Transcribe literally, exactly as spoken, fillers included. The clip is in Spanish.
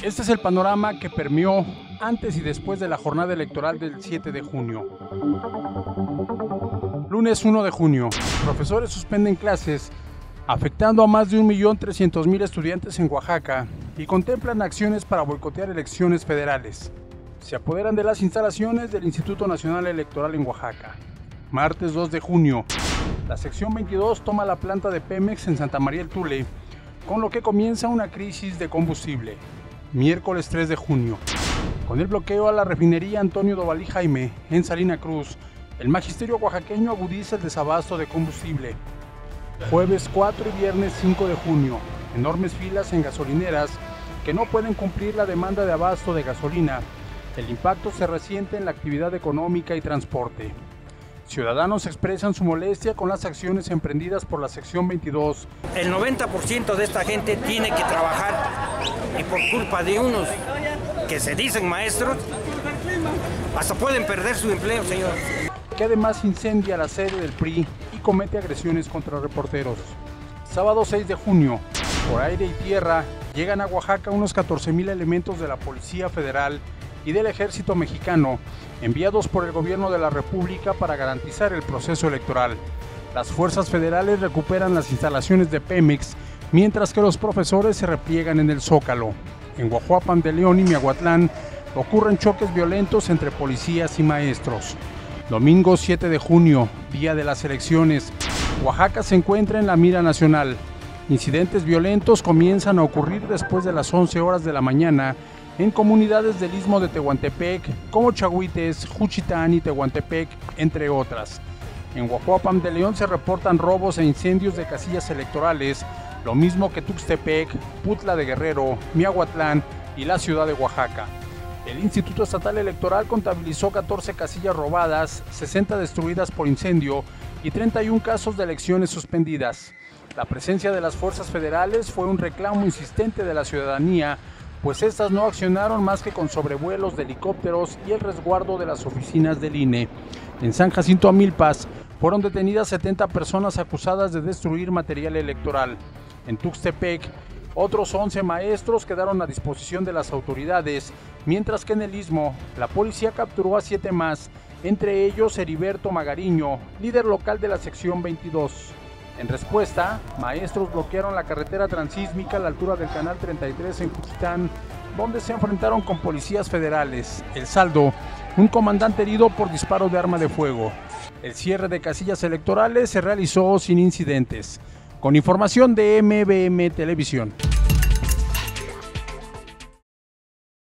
Este es el panorama que permeó antes y después de la jornada electoral del siete de junio. Lunes uno de junio. Profesores suspenden clases, afectando a más de un millón trescientos mil estudiantes en Oaxaca y contemplan acciones para boicotear elecciones federales. Se apoderan de las instalaciones del Instituto Nacional Electoral en Oaxaca. Martes dos de junio. La sección veintidós toma la planta de Pemex en Santa María el Tule, con lo que comienza una crisis de combustible. Miércoles tres de junio. Con el bloqueo a la refinería Antonio Dovalí Jaime en Salina Cruz, el magisterio oaxaqueño agudiza el desabasto de combustible. Jueves cuatro y viernes cinco de junio. Enormes filas en gasolineras que no pueden cumplir la demanda de abasto de gasolina. El impacto se resiente en la actividad económica y transporte. Ciudadanos expresan su molestia con las acciones emprendidas por la sección veintidós. El noventa por ciento de esta gente tiene que trabajar y por culpa de unos que se dicen maestros, hasta pueden perder su empleo, señor. Que además incendia la sede del P R I y comete agresiones contra reporteros. Sábado seis de junio, por aire y tierra, llegan a Oaxaca unos catorce mil elementos de la Policía Federal y del Ejército Mexicano, enviados por el Gobierno de la República para garantizar el proceso electoral. Las fuerzas federales recuperan las instalaciones de Pemex, mientras que los profesores se repliegan en el Zócalo. En Guajuapan de León y Miahuatlán ocurren choques violentos entre policías y maestros. Domingo siete de junio, día de las elecciones. Oaxaca se encuentra en la mira nacional. Incidentes violentos comienzan a ocurrir después de las once horas de la mañana en comunidades del Istmo de Tehuantepec, como Chahuites, Juchitán y Tehuantepec, entre otras. En Guajuapan de León se reportan robos e incendios de casillas electorales, lo mismo que Tuxtepec, Putla de Guerrero, Miahuatlán y la ciudad de Oaxaca. El Instituto Estatal Electoral contabilizó catorce casillas robadas, sesenta destruidas por incendio y treinta y un casos de elecciones suspendidas. La presencia de las fuerzas federales fue un reclamo insistente de la ciudadanía, pues estas no accionaron más que con sobrevuelos de helicópteros y el resguardo de las oficinas del I N E. En San Jacinto Amilpas fueron detenidas setenta personas acusadas de destruir material electoral. En Tuxtepec, otros once maestros quedaron a disposición de las autoridades, mientras que en el Istmo, la policía capturó a siete más, entre ellos Heriberto Magariño, líder local de la sección veintidós. En respuesta, maestros bloquearon la carretera transísmica a la altura del Canal treinta y tres en Juchitán, donde se enfrentaron con policías federales. El saldo, un comandante herido por disparo de arma de fuego. El cierre de casillas electorales se realizó sin incidentes. Con información de M B M Televisión.